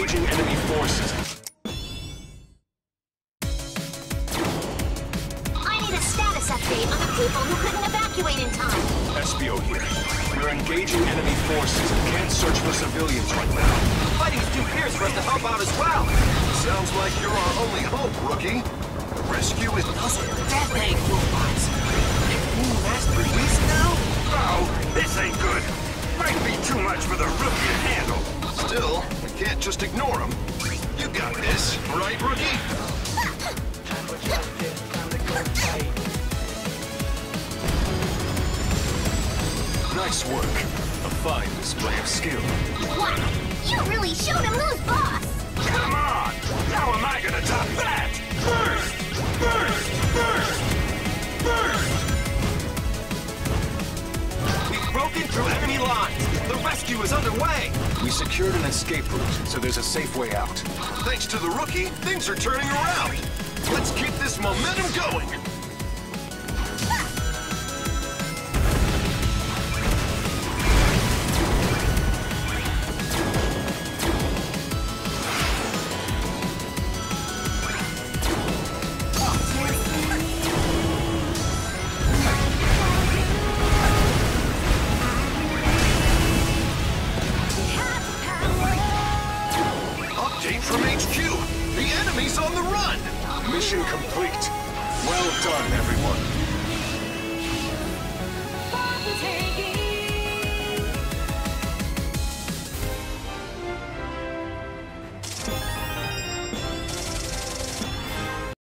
engaging enemy forces. I need a status update on the people who couldn't evacuate in time. Espio here. We're engaging enemy forces and can't search for civilians right now. Fighting's too fierce for us to help out as well. Sounds like you're our only hope, rookie. The rescue is... That ain't robots. Master Beast now? Oh, this ain't good. Might be too much for the rookie to handle. Still, we can't just ignore him. You got this, right, rookie? Nice work. A fine display of skill. Wow, you really showed him who's boss. Come on! How am I gonna top that? Burst! Burst! Burst! Burst! We've broken through enemy lines. The rescue is underway. We secured an escape route, so there's a safe way out. Thanks to the rookie, things are turning around. Let's keep this momentum going.